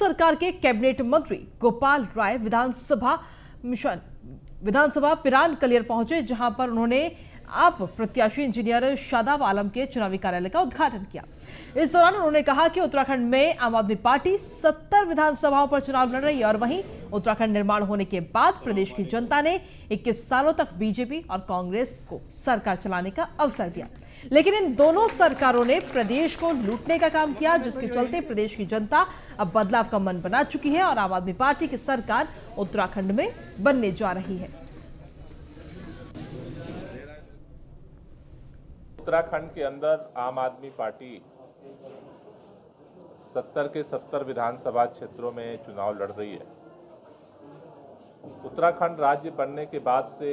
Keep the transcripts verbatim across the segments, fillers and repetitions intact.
सरकार के कैबिनेट मंत्री गोपाल राय विधानसभा मिशन विधानसभा पिरान कलियर पहुंचे, जहां पर उन्होंने आप प्रत्याशी इंजीनियर शादाब आलम के चुनावी कार्यालय का उद्घाटन किया। इस दौरान उन्होंने कहा कि उत्तराखंड में आम आदमी पार्टी सत्तर विधानसभाओं पर चुनाव लड़ रही है और वहीं उत्तराखंड निर्माण होने के बाद प्रदेश की जनता ने इक्कीस सालों तक बीजेपी और कांग्रेस को सरकार चलाने का अवसर दिया, लेकिन इन दोनों सरकारों ने प्रदेश को लूटने का काम किया, जिसके चलते प्रदेश की जनता अब बदलाव का मन बना चुकी है और आम आदमी पार्टी की सरकार उत्तराखंड में बनने जा रही है। उत्तराखंड के अंदर आम आदमी पार्टी सत्तर के सत्तर विधानसभा क्षेत्रों में चुनाव लड़ रही है। उत्तराखंड राज्य बनने के बाद से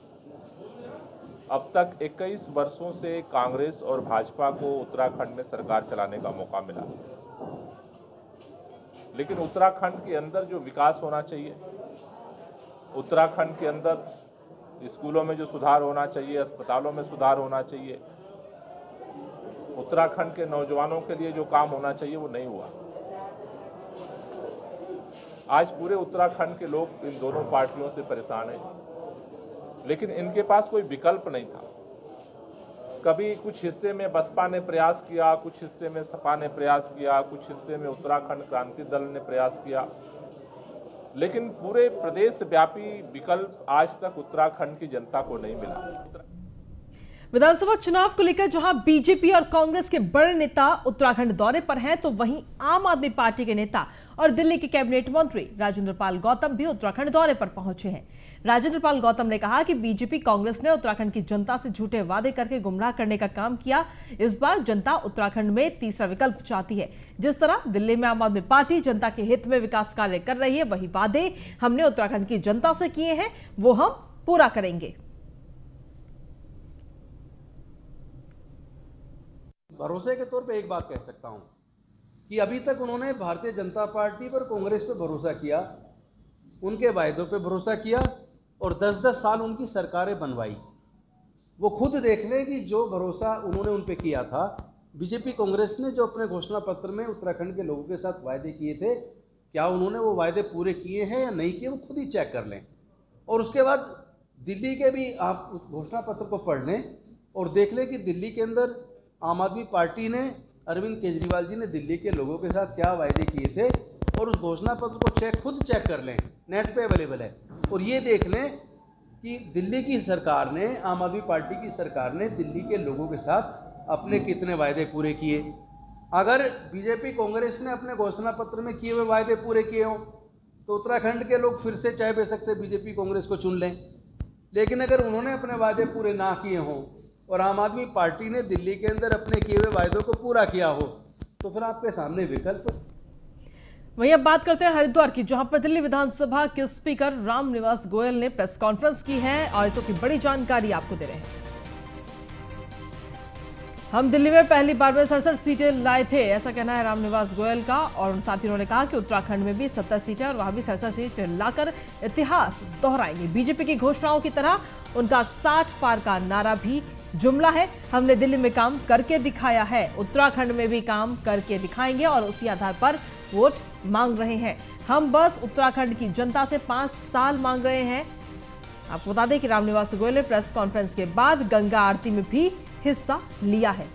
अब तक इक्कीस वर्षों से कांग्रेस और भाजपा को उत्तराखंड में सरकार चलाने का मौका मिला, लेकिन उत्तराखंड के अंदर जो विकास होना चाहिए, उत्तराखंड के अंदर स्कूलों में जो सुधार होना चाहिए, अस्पतालों में सुधार होना चाहिए, उत्तराखंड के नौजवानों के लिए जो काम होना चाहिए वो नहीं हुआ। आज पूरे उत्तराखंड के लोग इन दोनों पार्टियों से परेशान हैं, लेकिन इनके पास कोई विकल्प नहीं था। कभी कुछ हिस्से में बसपा ने प्रयास किया, कुछ हिस्से में सपा ने प्रयास किया, कुछ हिस्से में उत्तराखंड क्रांति दल ने प्रयास किया, लेकिन पूरे प्रदेश व्यापी विकल्प आज तक उत्तराखंड की जनता को नहीं मिला। विधानसभा चुनाव को लेकर जहां बीजेपी और कांग्रेस के बड़े नेता उत्तराखंड दौरे पर हैं, तो वहीं आम आदमी पार्टी के नेता और दिल्ली के कैबिनेट मंत्री राजेंद्र पाल गौतम भी उत्तराखंड दौरे पर पहुंचे हैं। राजेंद्र पाल गौतम ने कहा कि बीजेपी कांग्रेस ने उत्तराखंड की जनता से झूठे वादे करके गुमराह करने का काम किया। इस बार जनता उत्तराखंड में तीसरा विकल्प चाहती है। जिस तरह दिल्ली में आम आदमी पार्टी जनता के हित में विकास कार्य कर रही है, वही वादे हमने उत्तराखंड की जनता से किए हैं, वो हम पूरा करेंगे। भरोसे के तौर पे एक बात कह सकता हूं कि अभी तक उन्होंने भारतीय जनता पार्टी पर, कांग्रेस पे भरोसा किया, उनके वायदों पे भरोसा किया और दस दस साल उनकी सरकारें बनवाई। वो खुद देख लें कि जो भरोसा उन्होंने उन पे किया था, बीजेपी कांग्रेस ने जो अपने घोषणा पत्र में उत्तराखंड के लोगों के साथ वायदे किए थे, क्या उन्होंने वो वायदे पूरे किए हैं या नहीं किए, वो खुद ही चेक कर लें। और उसके बाद दिल्ली के भी आप घोषणा पत्र को पढ़ लें और देख लें कि दिल्ली के अंदर आम आदमी पार्टी ने, अरविंद केजरीवाल जी ने दिल्ली के लोगों के साथ क्या वायदे किए थे, और उस घोषणा पत्र को चेक खुद चेक कर लें, नेट पे अवेलेबल है। और ये देख लें कि दिल्ली की सरकार ने, आम आदमी पार्टी की सरकार ने दिल्ली के लोगों के साथ अपने कितने वायदे पूरे किए। अगर बीजेपी कांग्रेस ने अपने घोषणा पत्र में किए हुए वायदे पूरे किए हों तो उत्तराखंड के लोग फिर से चाय बेशक से बीजेपी कांग्रेस को चुन लें, लेकिन अगर उन्होंने अपने वादे पूरे ना किए हों और आम आदमी पार्टी ने दिल्ली के अंदर अपने किए हुए वायदों को पूरा किया हो, तो फिर आपके सामने विकल्प। वहीं अब बात करते हैं हरिद्वार की, जहां पर दिल्ली विधानसभा के स्पीकर रामनिवास गोयल ने प्रेस कॉन्फ्रेंस की है और इसकी बड़ी जानकारी आपको दे रहे हैं। हम दिल्ली में पहली बार में सड़सठ सीटें लाए थे, ऐसा कहना है रामनिवास गोयल का। और साथ ही उन्होंने कहा कि उत्तराखंड में भी सत्तर सीटें और वहां भी सड़सठ सीटें लाकर इतिहास दोहराएंगे। बीजेपी की घोषणाओं की तरह उनका साठ पार का नारा भी जुमला है। हमने दिल्ली में काम करके दिखाया है, उत्तराखंड में भी काम करके दिखाएंगे और उसी आधार पर वोट मांग रहे हैं। हम बस उत्तराखंड की जनता से पांच साल मांग रहे हैं। आपको बता दें कि रामनिवास गोयल ने प्रेस कॉन्फ्रेंस के बाद गंगा आरती में भी हिस्सा लिया है।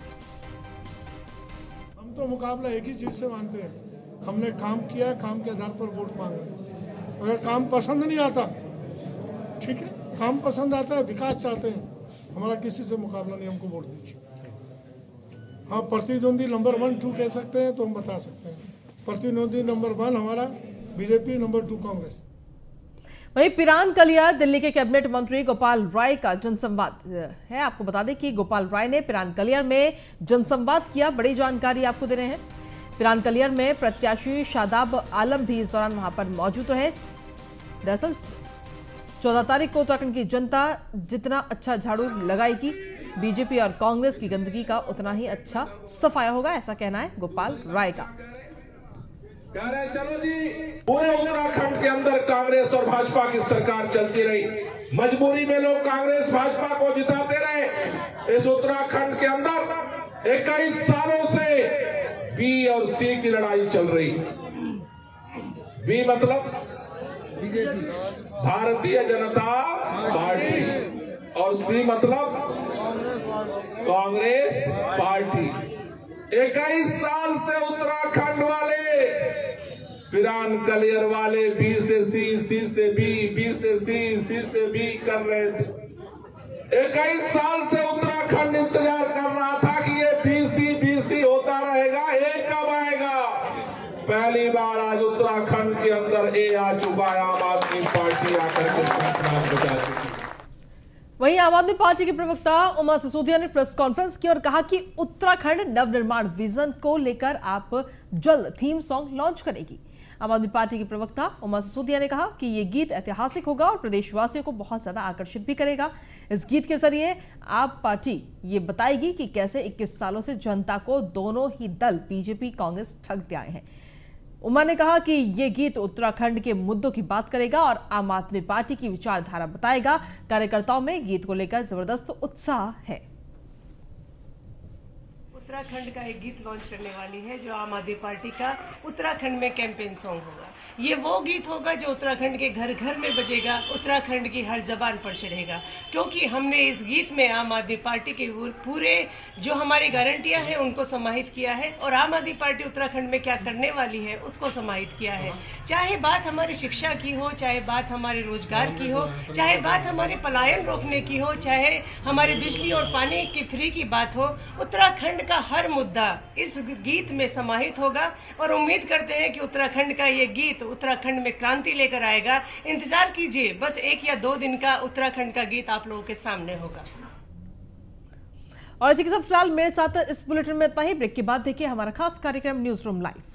हम तो मुकाबला एक ही चीज से मानते हैं, हमने काम किया, काम के आधार पर वोट मांग रहे हैं। अगर काम पसंद नहीं आता, ठीक है, काम पसंद आता है, विकास चाहते हैं, हमारा किसी से मुकाबला नहीं, हमको वोट दीजिए। हाँ, प्रतिद्वंदी नंबर वन टू कह सकते हैं तो हम बता सकते हैं, प्रतिद्वंदी नंबर वन हमारा बीजेपी, नंबर टू कांग्रेस। वहीं पिरान कलियर दिल्ली के कैबिनेट मंत्री गोपाल राय का जनसंवाद है। आपको बता दें कि गोपाल राय ने पिरान कलियर में जनसंवाद किया। बड़ी जानकारी आपको दे रहे हैं। पिरान कलियर में प्रत्याशी शादाब आलम भी इस दौरान वहां पर मौजूद रहे। दरअसल चौदह तारीख को उत्तराखंड की जनता जितना अच्छा झाड़ू लगाएगी, बीजेपी और कांग्रेस की गंदगी का उतना ही अच्छा सफाया होगा, ऐसा कहना है गोपाल राय का। कह रहे चलो जी, पूरे उत्तराखंड के अंदर कांग्रेस और भाजपा की सरकार चलती रही, मजबूरी में लोग कांग्रेस भाजपा को जिताते रहे। इस उत्तराखंड के अंदर इक्कीस सालों से बी और सी की लड़ाई चल रही। बी मतलब भारतीय जनता पार्टी और सी मतलब कांग्रेस पार्टी। इक्कीस साल से उत्तराखंड वाले, पिरान कलियर वाले बी से सी, सी से बी, बी से सी, सी से बी कर रहे थे। इक्कीस साल से उत्तराखंड इंतजार कर रहा था कि ये बीसी बीसी होता रहेगा, ए कब आएगा। पहली बार आज उत्तराखंड के अंदर ए आ चुका है। आम आदमी पार्टी आकर के नाम बचा चुकी। वहीं आम आदमी पार्टी के प्रवक्ता उमा सिसोदिया ने प्रेस कॉन्फ्रेंस की और कहा कि उत्तराखंड नवनिर्माण विजन को लेकर आप जल्द थीम सॉन्ग लॉन्च करेगी। आम आदमी पार्टी की प्रवक्ता उमा सिसोदिया ने कहा कि ये गीत ऐतिहासिक होगा और प्रदेशवासियों को बहुत ज्यादा आकर्षित भी करेगा। इस गीत के जरिए आप पार्टी ये बताएगी कि कैसे इक्कीस सालों से जनता को दोनों ही दल बीजेपी कांग्रेस ठगते आए हैं। उमा ने कहा कि ये गीत उत्तराखंड के मुद्दों की बात करेगा और आम आदमी पार्टी की विचारधारा बताएगा। कार्यकर्ताओं में गीत को लेकर जबरदस्त उत्साह है। उत्तराखंड का एक गीत लॉन्च करने वाली है जो आम आदमी पार्टी का उत्तराखंड में कैंपेन सॉन्ग होगा। ये वो गीत होगा जो उत्तराखंड के घर घर में बजेगा, उत्तराखंड की हर जबान पर चढ़ेगा, क्योंकि हमने इस गीत में आम आदमी पार्टी के पूरे जो हमारी गारंटियां हैं उनको समाहित किया है और आम आदमी पार्टी उत्तराखंड में क्या करने वाली है उसको समाहित किया है। चाहे बात हमारी शिक्षा की हो, चाहे बात हमारे रोजगार की हो, चाहे बात हमारे पलायन रोकने की हो, चाहे हमारी बिजली और पानी की फ्री की बात हो, उत्तराखंड का हर मुद्दा इस गीत में समाहित होगा और उम्मीद करते हैं कि उत्तराखंड का ये गीत उत्तराखंड में क्रांति लेकर आएगा। इंतजार कीजिए, बस एक या दो दिन का उत्तराखंड का गीत आप लोगों के सामने होगा। और इसी के साथ फिलहाल मेरे साथ इस बुलेटिन में इतना ही। ब्रेक के बाद देखिए हमारा खास कार्यक्रम न्यूज रूम लाइव।